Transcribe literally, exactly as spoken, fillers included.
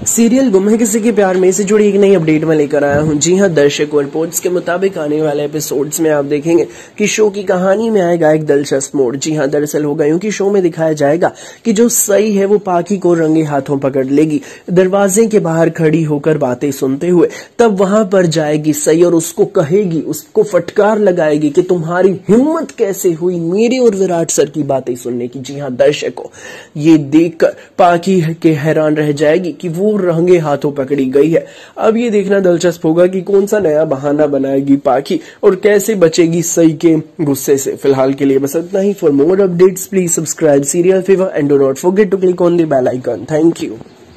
Serial गुम है किसी के प्यार में से जुड़ी एक नई अपडेट में लेकर आया हूं। जी हां, दर्शकों रिपोर्ट्स के मुताबिक आने वाले एपिसोड्स में आप देखेंगे कि शो की कहानी में आएगा एक दिलचस्प मोड़। जी हां, दरअसल होगा यूं कि शो में दिखाया जाएगा कि जो सई है वो पाखी को रंगे हाथों पकड़ लेगी, दरवाजे के बाहर खड़ी होकर बातें सुनते हुए। तब वहां पर जाएगी सई और उसको कहेगी, उसको फटकार लगाएगी कि तुम्हारी हिम्मत कैसे हुई मेरे और विराट सर की बातें सुनने की। जी हां दर्शकों, ये देखकर पाखी के हैरान रह जाएगी कि वो रंगे हाथों पकड़ी गई है। अब ये देखना दिलचस्प होगा कि कौन सा नया बहाना बनाएगी पाखी और कैसे बचेगी सई के गुस्से से। फिलहाल के लिए बस इतना ही। For more updates please subscribe serial fever and do not forget to click on the bell icon. Thank you.